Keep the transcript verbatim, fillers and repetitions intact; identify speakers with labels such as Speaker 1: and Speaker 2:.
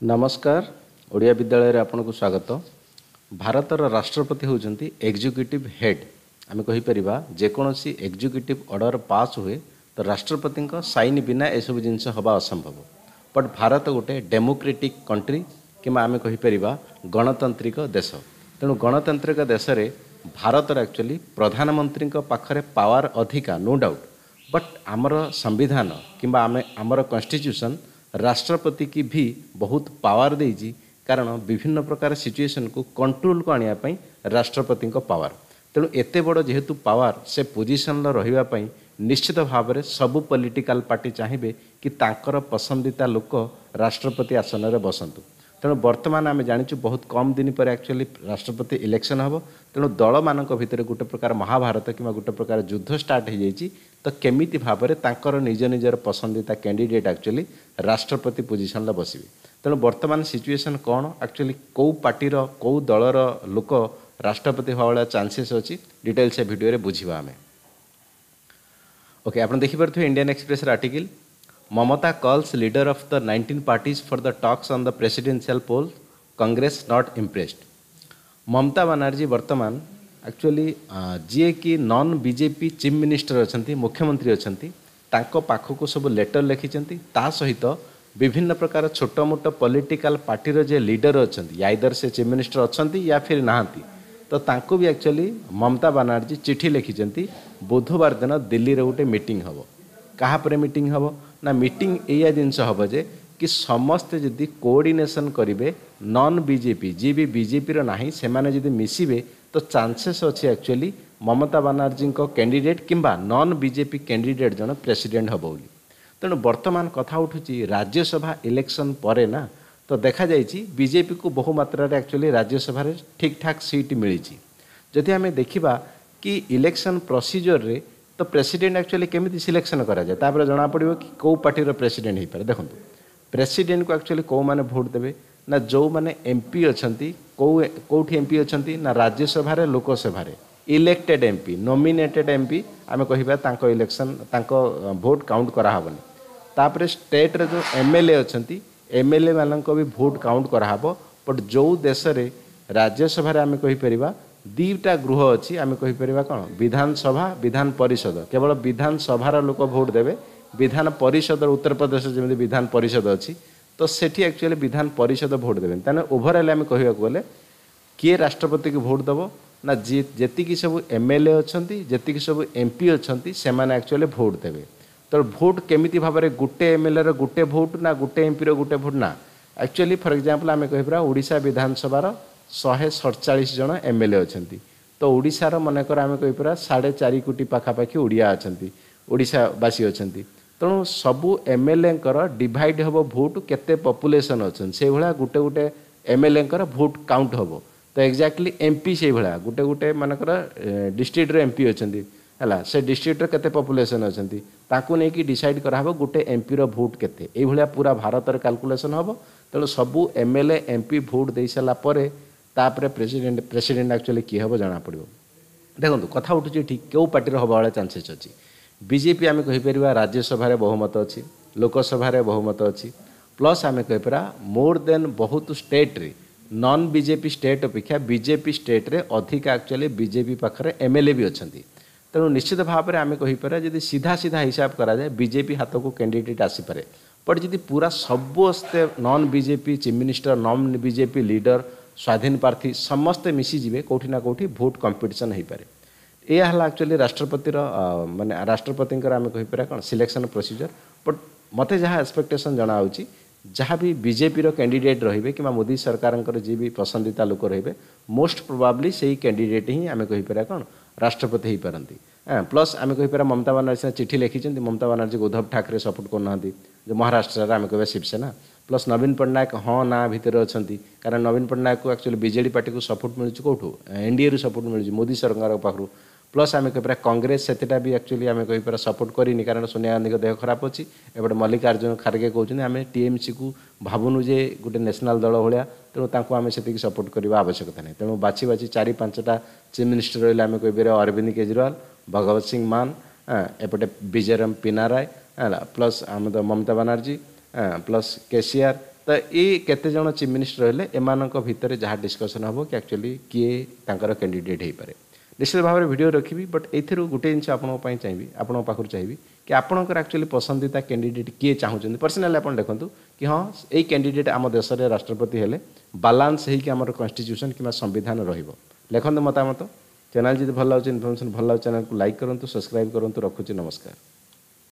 Speaker 1: नमस्कार ओडिया विद्यालय रे आपनको स्वागत। भारतर राष्ट्रपति होउचंती एग्जीक्यूटिव हेड। आम कहीपर जेकोसी एग्जीक्यूटिव ऑर्डर पास हुए तो राष्ट्रपति साइन बिना एसबू जिनस हवा असंभव। बट भारत गोटे डेमोक्रेटिक कंट्री कि आम कहीपर गणतांत्रिक देश। तेणु गणतांत्रिक देश रे भारत एक्चुअली प्रधानमंत्री पाखरे पावर अधिका नो डाउट। बट आमर संविधान कि आम आमर कॉन्स्टिट्यूशन राष्ट्रपति की भी बहुत पावर देजी, कारण विभिन्न प्रकार सिचुएशन को कंट्रोल को आने राष्ट्रपति पावर। तेणु एत बड़ जेहेतु पावर से पोजिशन रही निश्चित भाव में सबू पॉलिटिकल पार्टी चाहिए कि तांकर पसंदीदा लोक राष्ट्रपति आसन में बसतु। तेणु बर्तमान आम जाचु बहुत कम दिन पर एक्चुअली राष्ट्रपति इलेक्शन हम। तेणु दल मान भितर गोटे प्रकार महाभारत कि गोटे प्रकार युद्ध स्टार्ट हो जाइए। तो केमिति भाव में तांकर निज निजर पसंदीदा कैंडिडेट एक्चुअली राष्ट्रपति पोजिशन बसवे। तेणु बर्तमान सिचुएशन कौन एक्चुअली कौ पार्टीर कौ दलर लोक राष्ट्रपति हवा चांसेस अच्छी डिटेल से वीडियो रे बुझा आम। ओके आप देखिपे Indian Express article Mamata calls leader of the nineteen parties for the talks on the presidential poll Congress not impressed. Mamata Banerjee वर्तमान एक्चुअली जी कि नॉन बीजेपी चीफ मिनिस्टर अच्छा मुख्यमंत्री अच्छा पाखक सब लेटर लिखिं ता सहित विभिन्न प्रकार छोट मोट पॉलिटिकल पार्टीर जे लीडर अच्छा याइदर से चीफ मिनिस्टर अच्छा या फिर नहांती तो तांको भी एक्चुअली ममता बनर्जी चिठी लिखिं बुधवार दिन दिल्ली रे गोटे मीटिंग हम। कहा पर मीटिंग हम ना मीटिंग या जिनस हम जे कि समस्ते जदि कोऑर्डिनेशन करेंगे नॉन बीजेपी जी भी बीजेपी ना से जदि मिसिबे तो चांसेस अच्छे एक्चुअली ममता बनर्जी कैंडिडेट किंबा नॉन बीजेपी कैंडिडेट जन प्रेसिडेंट हम बोली। तेणु वर्तमान कथा उठुची राज्यसभा इलेक्शन परे ना तो देखा जाइए बीजेपी को बहु मात्रा एक्चुअली राज्यसभा ठीक ठाक सीट मिली। जदि आम देखा कि इलेक्शन प्रोसीजर रे तो प्रेसिडेंट एक्चुअली केमिति सिलेक्शन करा जाए तापर जना पड़ो कि कौ पार्टीर प्रेसिडेंट हो पारे। देखो प्रेसिडेंट को एक्चुअली कौ माने भोट देवे ना जो माने एमपी अच्छी कौ कौटी एमपी अच्छी ना Rajya Sabha Lok Sabha elected MP nominated MP आम कह इलेक्शन भोट काउंट कराबनी। तापर स्टेट रे जो एमएलए अच्छी एमएलए मानक भी भोट काउंट कराब। बट जो देश रे राज्यसभा आम कहीपर दीटा गृह अच्छी आम कहीपर कौन विधानसभा विधान परिषद केवल विधानसभार लोक भोट देवे। विधान परिषद उत्तर प्रदेश जमी विधान परिषद अच्छी तो सेठी एक्चुअली विधान परिषद भोट देवे। तेना ओभरऑल आम कहवा गले किए राष्ट्रपति को भोट दब ना जी जी सब एमएलए अच्छा जी सब एमपी अच्छा से एक्चुअली भोट देवे। तो भोट केमिति भाव में गोटे एमएलए गोटे भोट ना गोटे एमपी गोटे भोट ना एक्चुअली फॉर एग्जांपल आम कह ओडिशा विधानसभार शहे सड़चाश जन एमएलए अच्छा तो ओडिशार मनकर आम कहीपर साढ़े चार कोटी पाखापाखि ओडिया अच्छा ओडिशावासी अच्छा। तेणु सबू एमएलए डिवाइड हम भोट केते पॉपुलेशन अच्छा से भाया गोटे गोटे एमएलए भोट काउंट हम। तो एक्जाक्टली एमपी से भाया गोटे गोटे मानकर डिस्ट्रिक्ट एमपी अच्छा है से डिस्ट्रिक्ट केते पॉपुलेशन अच्छा ताकू नहीं कि डिसाइड कराब गोटे एमपी रो भोट केते ए भाया पूरा भारत रे कैलकुलेशन हम। तेणु सबू एमएलए एमपी भोट दे सारा पर तापर प्रेसिडेंट प्रेसिडेंट एक्चुअली किए हम जना पड़ो। देखो कथा उठुची ठीक क्यों पार्टी हवा वाला चांसेस अच्छी बीजेपी आम कहीपर राज्यसभा बहुमत अच्छी लोकसभा बहुमत अच्छी प्लस आम कहीपर मोर देन बहुत स्टेट रे नॉन बीजेपी स्टेट अपेक्षा बीजेपी स्टेट रे अधिका एक्चुअली बीजेपी पाखे एमएलए भी अच्छा। तेणु निश्चित भाव में आम कहीपर जब सीधा सीधा हिसाब करा जाए बीजेपी हाथ को कैंडिडेट आसीपे। बट जब पूरा समस्ते non BJP chief minister non BJP leader स्वाधीन प्रार्थी समस्ते मिसीजे कौटी ना कौटी भोट कंपिटिशन हो पारे। यह है एक्चुअली राष्ट्रपतिर माने राष्ट्रपति आम कहीपर कौन सिलेक्शन प्रोसीजर। बट मत जहाँ एक्सपेक्टेशन जना जहाँ भी बीजेपी कैंडिडेट रे कि मोदी सरकार जी भी पसंदीदा लोक रे मोस्ट प्रोबाब्ली से कैंडिडेट ही आम कहीपर कौन राष्ट्रपति हो पारती। प्लस आम कहीपर ममता बनर्जी चिठी लिखिं ममता बनर्जी उद्धव ठाकरे सपोर्ट करना जो महाराष्ट्र आम कह शिवसेना प्लस नवीन पट्टनायक हाँ ना भितर अच्छा कारण नवीन पट्टनायक को एक्चुअली बीजेडी पार्टी को सपोर्ट मिलूँ कौटू एनडीए रु सपोर्ट मिलूँ मोदी सरकार पाखु प्लस आम कहीपर कांग्रेस से भी एक्चुअली आम कहीपर सपोर्ट करनी कारण सोनिया गांधी देह खराब अच्छी एपटे मल्लिकार्जुन खड़गे कहते आम टीएमसी को भावुनु जे गोटे नेशनल दल भाया तेणु तांको आम से सपोर्ट करने आवश्यकता नहीं। तेणु बाछी बाछी चारि पांचटा चीफ मिनिस्टर रही आम कहीपर अरविंद केजरीवाल भगवत सिंह मान एपटे विजयराम पिनाराय है प्लस आम ममता बनर्जी प्लस केसीआर तो ये केते जण चीफ मिनिस्टर रहिले एमानक भितर जहाँ डिस्कसन हम कि एक्चुअली किए तांकर कैंडिडेट हो पारे निश्चित भाव में वीडियो रखी बट एथि गोटे जिन आपंपाई चाहिए आपण पाखु चाहिए कि आपंकर एक्चुअली पसंदीदा कैंडिडेट किए चाहूँ पर्सनाली आप देखूँ कि हाँ यही कैंडिडेट आम देश में राष्ट्रपति हेले बालांस होकर कन्स्टिट्यूशन कि संविधान रखते मतामत चैनल जी भल लगे इनफर्मेशन भल लगे चैनल को लाइक करूँ सब्सक्राइब करूँ रखुच्छी नमस्कार।